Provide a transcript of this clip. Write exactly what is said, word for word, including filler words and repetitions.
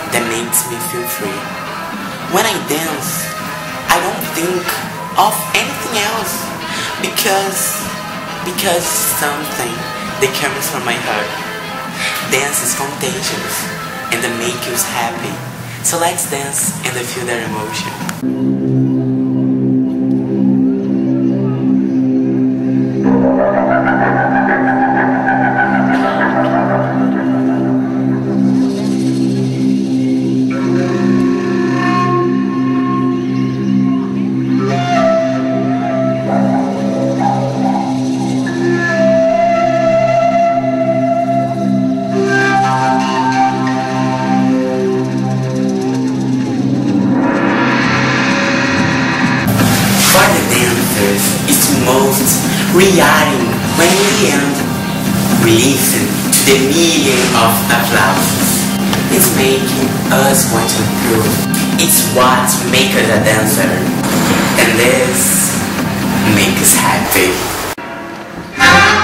that makes me feel free. When I dance, I don't think of anything else because because something that comes from my heart. Dance is contagious and it makes you happy. So let's dance and feel that emotion. It's most rewarding when we end, we listen to the million of applauses. It's making us want to improve. It's what makes us a dancer, and this makes us happy.